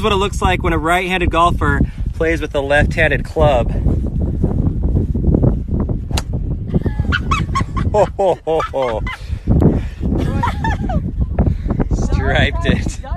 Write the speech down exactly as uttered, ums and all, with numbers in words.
what it looks like when a right-handed golfer plays with a left-handed club. Ho, ho, ho, ho. Striped it.